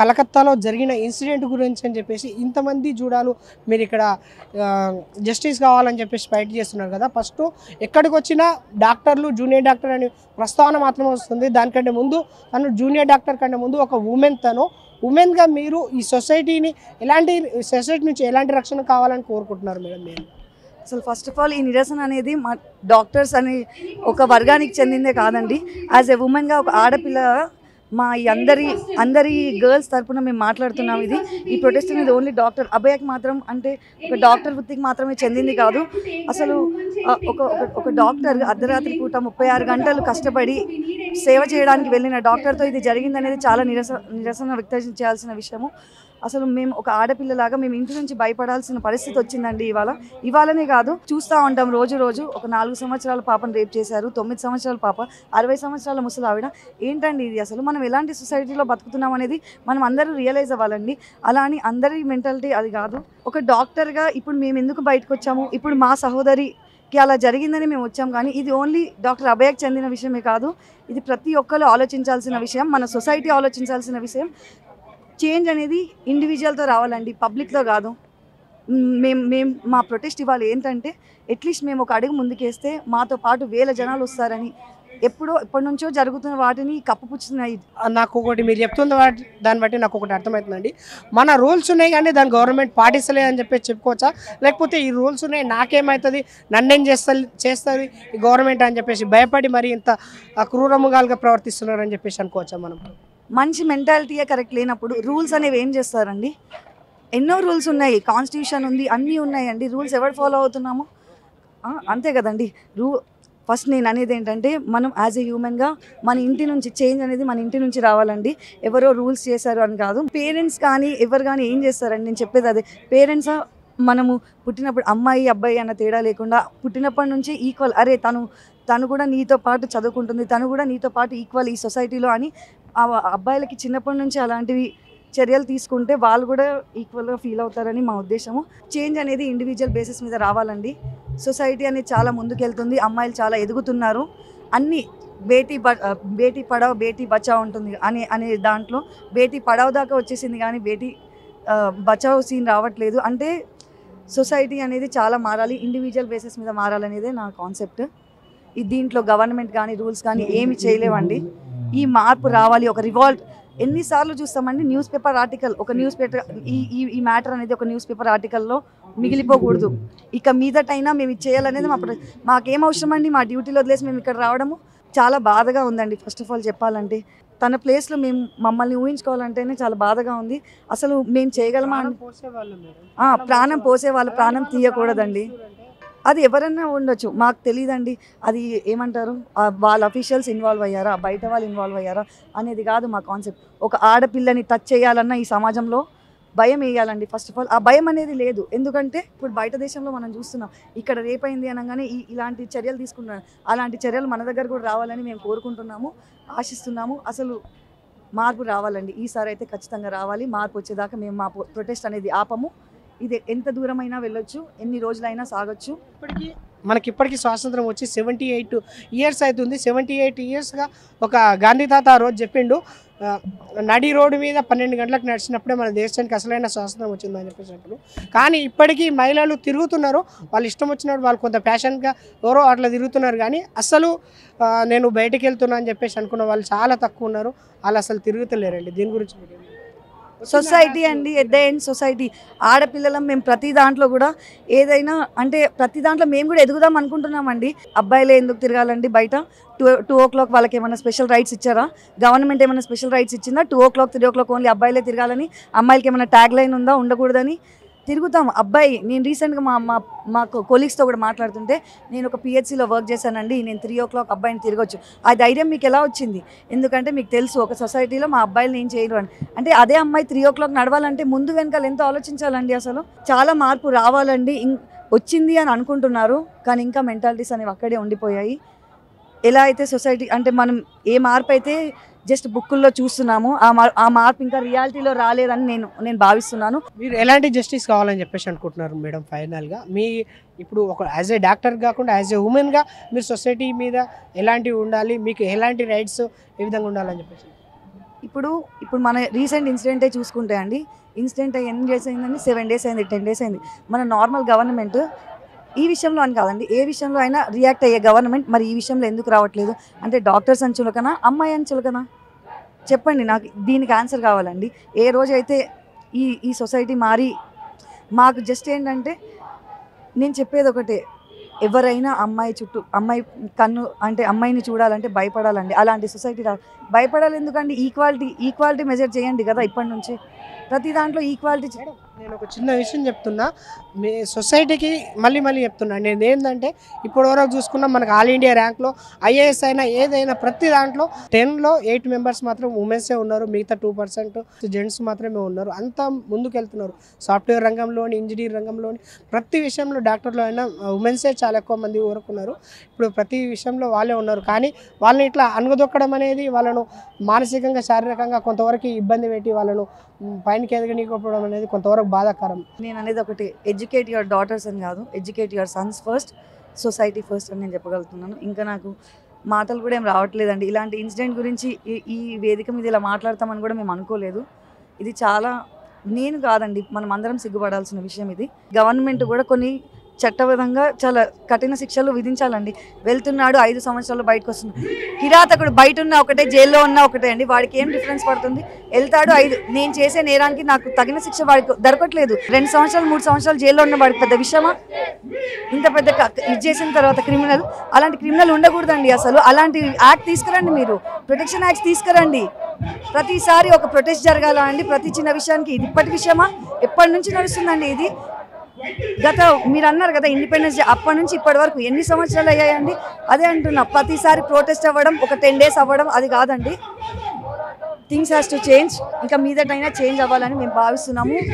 కలకత్తాలో జరిగిన ఇన్సిడెంట్ గురించి అని చెప్పేసి ఇంతమంది జూడాలు మీరు ఇక్కడ జస్టిస్ కావాలని చెప్పేసి ఫైట్ చేస్తున్నారు కదా. ఫస్ట్ ఎక్కడికి వచ్చినా డాక్టర్లు జూనియర్ డాక్టర్ అని ప్రస్తావన మాత్రమే వస్తుంది. దానికంటే ముందు తను జూనియర్ డాక్టర్ కంటే ముందు ఒక ఉమెన్గా మీరు ఈ సొసైటీ నుంచి ఎలాంటి రక్షణ కావాలని కోరుకుంటున్నారు మేడం? మీరు అసలు ఫస్ట్ ఆఫ్ ఆల్ ఈ నిరసన అనేది మా డాక్టర్స్ అని ఒక వర్గానికి చెందిందే కాదండి. యాజ్ ఎ ఉమెన్గా ఒక ఆడపిల్ల మా ఈ అందరి గర్ల్స్ తరపున మేము మాట్లాడుతున్నాం. ఈ ప్రొటెస్ట్ అనేది ఓన్లీ డాక్టర్ అభయకి మాత్రం, అంటే ఒక డాక్టర్ వృత్తికి మాత్రమే చెందింది కాదు. అసలు ఒక డాక్టర్ అర్ధరాత్రి పూట 36 గంటలు కష్టపడి సేవ చేయడానికి వెళ్ళిన డాక్టర్తో ఇది జరిగిందనేది చాలా నిరసన వ్యక్తం చేయాల్సిన విషయము. అసలు మేము ఒక ఆడపిల్లలాగా మేము ఇంటి నుంచి భయపడాల్సిన పరిస్థితి వచ్చిందండి. ఇవాళనే కాదు, చూస్తూ ఉంటాం రోజు ఒక 4 సంవత్సరాల పాపను రేప్ చేశారు, 9 సంవత్సరాల పాప, 60 సంవత్సరాల ముసలి ఆవిడ. ఏంటండి ఇది? అసలు మనం ఎలాంటి సొసైటీలో బతుకుతున్నాం అనేది మనం అందరూ రియలైజ్ అవ్వాలండి. అలా అని అందరి మెంటాలిటీ అది కాదు. ఒక డాక్టర్గా ఇప్పుడు మేము ఎందుకు బయటకు వచ్చాము, ఇప్పుడు మా సహోదరికి అలా జరిగిందని మేము వచ్చాం. కానీ ఇది ఓన్లీ డాక్టర్ అభయకి చెందిన విషయమే కాదు, ఇది ప్రతి ఒక్కరు ఆలోచించాల్సిన విషయం, మన సొసైటీ ఆలోచించాల్సిన విషయం. చేంజ్ అనేది ఇండివిజువల్తో రావాలండి, పబ్లిక్తో కాదు. మా ప్రొటెస్ట్ ఇవాళ ఏంటంటే అట్లీస్ట్ మేము ఒక అడుగు ముందుకేస్తే మాతో పాటు 1000 జనాలు వస్తారని. ఎప్పటి నుంచో జరుగుతున్న వాటిని కప్పుపుచ్చుతున్నాయి. నాకు ఒకటి మీరు చెప్తున్న దాన్ని బట్టి నాకు ఒకటి అర్థమవుతుందండి. మన రూల్స్ ఉన్నాయి కానీ దాని గవర్నమెంట్ పాటిస్తలేదు అని చెప్పి చెప్పుకోవచ్చా? లేకపోతే ఈ రూల్స్ ఉన్నాయి, నాకేమవుతుంది, నన్నేం చేస్తుంది ఈ గవర్నమెంట్ అని చెప్పేసి భయపడి మరి ఇంత క్రూరముగాలుగా ప్రవర్తిస్తున్నారు అని చెప్పేసి అనుకోవచ్చా మనం? మంచి మెంటాలిటీయే కరెక్ట్ లేనప్పుడు రూల్స్ అనేవి ఏం చేస్తారండి? ఎన్నో రూల్స్ ఉన్నాయి, కాన్స్టిట్యూషన్ ఉంది, అన్నీ ఉన్నాయండి. రూల్స్ ఎవరు ఫాలో అవుతున్నాము? అంతే కదండి. ఫస్ట్ నేను అనేది ఏంటంటే మనం యాజ్ ఏ హ్యూమన్గా మన ఇంటి నుంచి చేంజ్ అనేది మన ఇంటి నుంచి రావాలండి. ఎవరో రూల్స్ చేశారు అని కాదు. పేరెంట్స్ కానీ ఎవరు కానీ ఏం చేస్తారండి? నేను చెప్పేది అదే. పేరెంట్స్ మనము పుట్టినప్పుడు అమ్మాయి అబ్బాయి అన్న తేడా లేకుండా పుట్టినప్పటి నుంచి ఈక్వల్, అరే తను కూడా నీతో పాటు చదువుకుంటుంది, తను కూడా నీతో పాటు ఈక్వల్ ఈ సొసైటీలో అని ఆ అబ్బాయిలకి చిన్నప్పటి నుంచి అలాంటివి చర్యలు తీసుకుంటే వాళ్ళు కూడా ఈక్వల్గా ఫీల్ అవుతారని మా ఉద్దేశము. చేంజ్ అనేది ఇండివిజువల్ బేసిస్ మీద రావాలండి. సొసైటీ అనేది చాలా ముందుకెళ్తుంది, అమ్మాయిలు చాలా ఎదుగుతున్నారు. అన్నీ బేటీ పడావ్ బేటీ బచావ్ ఉంటుంది అనే దాంట్లో బేటీ పడావ్ దాకా వచ్చేసింది కానీ బేటీ బచావ్ సీన్ రావట్లేదు. అంటే సొసైటీ అనేది చాలా మారాలి, ఇండివిజువల్ బేసిస్ మీద మారాలనేదే నా కాన్సెప్ట్. దీంట్లో గవర్నమెంట్ కానీ రూల్స్ కానీ ఏమి చేయలేవండి. ఈ మార్పు రావాలి. ఒక రివాల్ట్ ఎన్నిసార్లు చూస్తామండి? న్యూస్ పేపర్ ఆర్టికల్, ఒక న్యూస్ పేపర్ ఈ మ్యాటర్ అనేది ఒక న్యూస్ పేపర్ ఆర్టికల్లో మిగిలిపోకూడదు. ఇక మీదటైనా మేము ఇది చేయాలనేది మాకేం అవసరం అండి? మా డ్యూటీలో వదిలేసి మేము ఇక్కడ రావడము చాలా బాధగా ఉందండి. ఫస్ట్ ఆఫ్ ఆల్ చెప్పాలంటే తన ప్లేస్లో మమ్మల్ని ఊహించుకోవాలంటేనే చాలా బాధగా ఉంది. అసలు మేము చేయగలమా? ప్రాణం పోసే వాళ్ళు ప్రాణం తీయకూడదండి. అది ఎవరన్నా ఉండొచ్చు, మాకు తెలియదండి. అది ఏమంటారు, వాళ్ళ అఫీషియల్స్ ఇన్వాల్వ్ అయ్యారా, బయట వాళ్ళు ఇన్వాల్వ్ అయ్యారా అనేది కాదు మా కాన్సెప్ట్. ఒక ఆడపిల్లని టచ్ చేయాలన్నా ఈ సమాజంలో భయం వేయాలండి. ఫస్ట్ ఆఫ్ ఆల్ ఆ భయం అనేది లేదు. ఎందుకంటే ఇప్పుడు బయట దేశంలో మనం చూస్తున్నాం, ఇక్కడ రేపైంది అనగానే ఇలాంటి చర్యలు తీసుకుంటున్నారు. అలాంటి చర్యలు మన దగ్గర కూడా రావాలని మేము కోరుకుంటున్నాము, ఆశిస్తున్నాము. అసలు మార్పు రావాలండి. ఈసారి అయితే ఖచ్చితంగా రావాలి. మార్పు వచ్చేదాకా మేము మా ప్రొటెస్ట్ అనేది ఆపము. ఇది ఎంత దూరమైనా వెళ్ళొచ్చు, ఎన్ని రోజులైనా సాగొచ్చు. ఇప్పటికీ స్వాతంత్రం వచ్చి 78 ఇయర్స్ అవుతుంది. 78 ఇయర్స్గా ఒక గాంధీ తాత ఆ రోజు చెప్పిండు, నడి రోడ్డు మీద 12 గంటలకు నడిచినప్పుడే మన దేశానికి అసలైన స్వాతంత్రం వచ్చిందని చెప్పేసి అంటారు. కానీ ఇప్పటికీ మహిళలు తిరుగుతున్నారు, వాళ్ళు ఇష్టం వచ్చినప్పుడు వాళ్ళు కొంత ఫ్యాషన్గా ఎవరో అట్లా తిరుగుతున్నారు. కానీ అసలు నేను బయటకు వెళ్తున్నా అని చెప్పేసి అనుకున్న వాళ్ళు చాలా తక్కువ ఉన్నారు. వాళ్ళు అసలు తిరుగుతలేరండి. దీని గురించి సొసైటీ అండి, ఎట్ ద ఎండ్ సొసైటీ. ఆడపిల్లలం మేము ప్రతి దాంట్లో కూడా ఏదైనా అంటే ప్రతి దాంట్లో మేము కూడా ఎదుగుదాం అనుకుంటున్నామండి. అబ్బాయిలే ఎందుకు తిరగాలండి బయట? 2 o'clock వాళ్ళకి ఏమైనా స్పెషల్ రైట్స్ ఇచ్చారా? గవర్నమెంట్ ఏమైనా స్పెషల్ రైట్స్ ఇచ్చిందా? 2 o'clock 3 o'clock ఓన్లీ అబ్బాయిలే తిరగాలని? అమ్మాయిలకి ఏమైనా ట్యాగ్ లైన్ ఉందా? ఉండకూడదని. తిరుగుతాం. అబ్బాయి, నేను రీసెంట్గా మా కొలీగ్స్తో కూడా మాట్లాడుతుంటే, నేను ఒక పిహెచ్సిలో వర్క్ చేశానండి, నేను 3 o'clock అబ్బాయిని తిరగొచ్చు. ఆ ధైర్యం మీకు ఎలా వచ్చింది? ఎందుకంటే మీకు తెలుసు ఒక సొసైటీలో మా అబ్బాయిలు నేను చేయరు అని. అంటే అదే అమ్మాయి 3 o'clock నడవాలంటే ముందు వెనకాల ఎంతో ఆలోచించాలండి. అసలు చాలా మార్పు రావాలండి. వచ్చింది అని అనుకుంటున్నారు కానీ ఇంకా మెంటాలిటీస్ అనేవి అక్కడే ఉండిపోయాయి. ఎలా అయితే సొసైటీ అంటే మనం ఏ మార్పు అయితే జస్ట్ బుక్కుల్లో చూస్తున్నాము, ఆ మార్పు ఇంకా రియాలిటీలో రాలేదని నేను భావిస్తున్నాను. మీరు ఎలాంటి జస్టిస్ కావాలని చెప్పేసి అనుకుంటున్నారు మేడం? ఫైనల్గా మీ ఇప్పుడు ఒక యాజ్ ఏ డాక్టర్ కాకుండా యాజ్ ఏ ఉమెన్గా మీరు సొసైటీ మీద ఎలాంటివి ఉండాలి, మీకు ఎలాంటి రైట్స్ ఏ విధంగా ఉండాలని చెప్పేసి ఇప్పుడు మన రీసెంట్ ఇన్సిడెంటే చూసుకుంటే అండి, ఇన్సిడెంట్ ఎన్ని డేస్ అయిందండి, 7 days అయింది, 10 days అయింది. మన నార్మల్ గవర్నమెంట్ ఈ విషయంలో అని కాదండి, ఏ విషయంలో అయినా రియాక్ట్ అయ్యే గవర్నమెంట్ మరి ఈ విషయంలో ఎందుకు రావట్లేదు? అంటే డాక్టర్స్ అని చులకనా, అమ్మాయి అని చులకనా? చెప్పండి, నాకు దీనికి ఆన్సర్ కావాలండి. ఏ రోజైతే ఈ సొసైటీ మారి మాకు జస్ట్ ఏంటంటే, నేను చెప్పేది ఒకటే, ఎవరైనా అమ్మాయి చుట్టూ అమ్మాయి కన్ను అంటే అమ్మాయిని చూడాలంటే భయపడాలండి. అలాంటి సొసైటీ భయపడాలి ఎందుకండి? ఈక్వాలిటీ మెజర్ చేయండి కదా ఇప్పటి నుంచి. ప్రతి దాంట్లో ఈక్వాలిటీ. నేను ఒక చిన్న విషయం చెప్తున్నా, మీ సొసైటీకి మళ్ళీ చెప్తున్నా. నేను ఏంటంటే ఇప్పటివరకు చూసుకున్నా మనకు ఆల్ ఇండియా ర్యాంక్లో ఐఏఎస్ అయినా ఏదైనా ప్రతి దాంట్లో 10లో 8 మెంబర్స్ మాత్రం ఉమెన్సే ఉన్నారు, మిగతా 2% జెంట్స్ మాత్రమే ఉన్నారు. అంతా ముందుకు వెళ్తున్నారు. సాఫ్ట్వేర్ రంగంలోని, ఇంజనీర్ రంగంలోని, ప్రతి విషయంలో డాక్టర్లో అయినా ఉమెన్సే చాలా ఎక్కువ మంది ఊరుకున్నారు. ఇప్పుడు ప్రతి విషయంలో వాళ్ళే ఉన్నారు. కానీ వాళ్ళని ఇట్లా అణగదొక్కడం అనేది వాళ్ళను మానసికంగా, శారీరకంగా కొంతవరకు ఇబ్బంది పెట్టి వాళ్ళను పైనకి ఎదగనీకపోవడం అనేది కొంతవరకు బాధాకరం. నేను అనేది ఒకటి, ఎడ్యుకేట్ యువర్ డాటర్స్ అని కాదు, educate your sons first, society first అని నేను చెప్పగలుగుతున్నాను. ఇంకా నాకు మాటలు కూడా ఏం రావట్లేదండి. ఇలాంటి ఇన్సిడెంట్ గురించి ఈ వేదిక మీద ఇలా మాట్లాడతామని కూడా మేము అనుకోలేదు. ఇది చాలా, నేను కాదండి, మనం అందరం సిగ్గుపడాల్సిన విషయం ఇది. గవర్నమెంట్ కూడా కొన్ని చట్టబద్ధంగా చాలా కఠిన శిక్షలు విధించాలండి. వెళ్తున్నాడు 5 సంవత్సరాలు బయటకు వస్తున్నాడు, కిరాతకుడు బయట ఉన్న ఒకటే, జైల్లో ఉన్న ఒకటే అండి. వాడికి ఏం డిఫరెన్స్ పడుతుంది? వెళ్తాడు 5, నేను చేసే నేరానికి నాకు తగిన శిక్ష వాడికి దొరకట్లేదు. 2 సంవత్సరాలు 3 సంవత్సరాలు జైల్లో ఉన్న వాడికి పెద్ద విషయమా? ఇంత పెద్ద ఇది చేసిన తర్వాత క్రిమినల్, అలాంటి క్రిమినల్ ఉండకూడదండి అసలు. అలాంటి యాక్ట్ తీసుకురండి, మీరు ప్రొటెక్షన్ యాక్ట్స్ తీసుకురండి. ప్రతిసారి ఒక ప్రొటెస్ట్ జరగాల అండి ప్రతి చిన్న విషయానికి? ఇది ఇప్పటి విషయమా? ఎప్పటి నుంచి నడుస్తుందండి ఇది? మీరు అన్నారు కదా ఇండిపెండెన్స్ డే, అప్పటి నుంచి ఇప్పటి వరకు ఎన్ని సంవత్సరాలు అయ్యాయండి? అదే అంటున్నా, ప్రతిసారి ప్రొటెస్ట్ అవ్వడం, ఒక 10 days అవ్వడం అది కాదండి. Things has to change. ఇంకా మీదటైనా చేంజ్ అవ్వాలని మేము భావిస్తున్నాము.